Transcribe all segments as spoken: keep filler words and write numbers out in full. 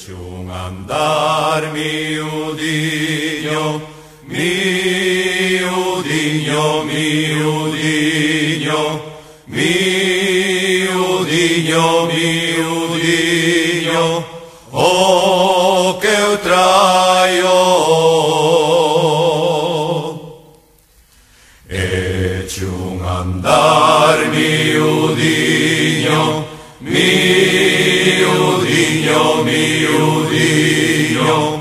hecho un andar miudiño, miudiño, miudiño, miudiño, miudiño, o que eu traio. Hecho un andar miudiño, miudiño, miudiño,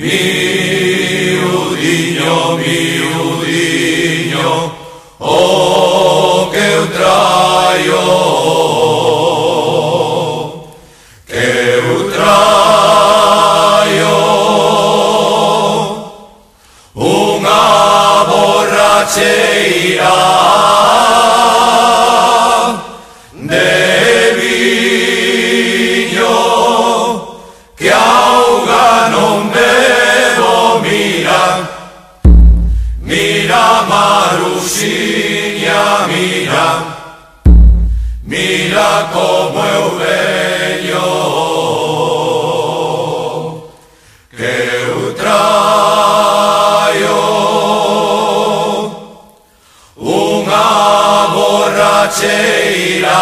miudiño, miudiño, o que eu traio, que eu traio unha borracheira de viño que auga non bebo. Mira, mira Maruxiña, mira, mira como eu veño, que eu traio unha borracheira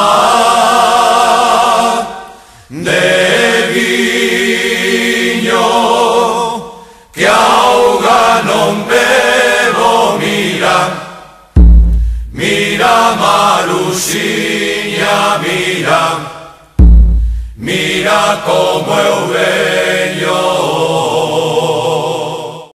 de viño que auga non bebo. Mira, mira Maruxiña, mira, mira como eu veño.